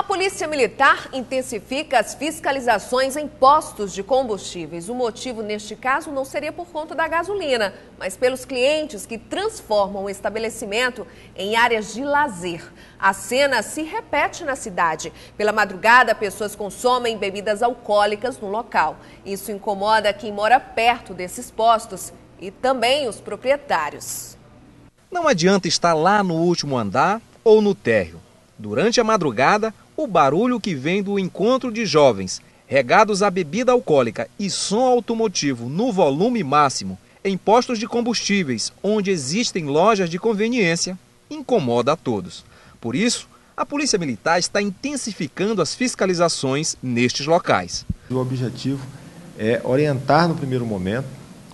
Polícia Militar intensifica as fiscalizações em postos de combustíveis. O motivo, neste caso, não seria por conta da gasolina, mas pelos clientes que transformam o estabelecimento em áreas de lazer. A cena se repete na cidade. Pela madrugada, pessoas consomem bebidas alcoólicas no local. Isso incomoda quem mora perto desses postos e também os proprietários. Não adianta estar lá no último andar ou no térreo. Durante a madrugada, o barulho que vem do encontro de jovens, regados a bebida alcoólica e som automotivo no volume máximo, em postos de combustíveis, onde existem lojas de conveniência, incomoda a todos. Por isso, a Polícia Militar está intensificando as fiscalizações nestes locais. O objetivo é orientar no primeiro momento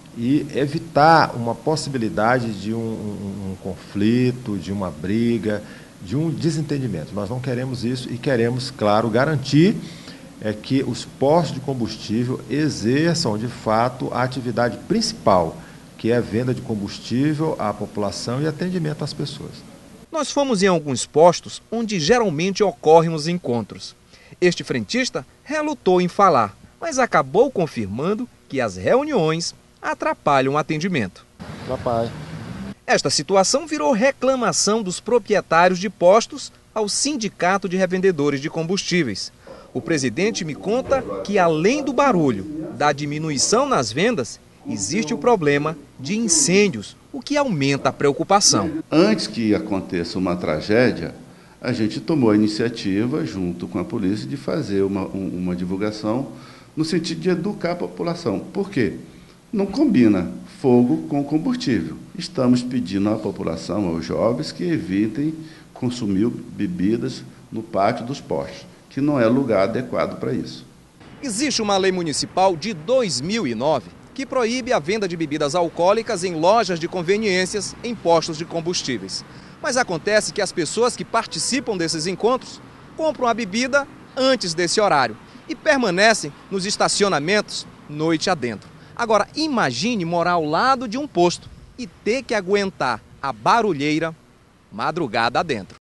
e evitar uma possibilidade de um conflito, de uma briga, de um desentendimento. Nós não queremos isso e queremos, claro, garantir que os postos de combustível exerçam, de fato, a atividade principal, que é a venda de combustível à população e atendimento às pessoas. Nós fomos em alguns postos onde geralmente ocorrem os encontros. Este frentista relutou em falar, mas acabou confirmando que as reuniões atrapalham o atendimento. Atrapalha. Esta situação virou reclamação dos proprietários de postos ao Sindicato de Revendedores de Combustíveis. O presidente me conta que, além do barulho, da diminuição nas vendas, existe o problema de incêndios, o que aumenta a preocupação. Antes que aconteça uma tragédia, a gente tomou a iniciativa, junto com a polícia, de fazer uma divulgação no sentido de educar a população. Por quê? Não combina fogo com combustível. Estamos pedindo à população, aos jovens, que evitem consumir bebidas no pátio dos postos, que não é lugar adequado para isso. Existe uma lei municipal de 2009 que proíbe a venda de bebidas alcoólicas em lojas de conveniências em postos de combustíveis. Mas acontece que as pessoas que participam desses encontros compram a bebida antes desse horário e permanecem nos estacionamentos noite adentro. Agora, imagine morar ao lado de um posto e ter que aguentar a barulheira madrugada adentro.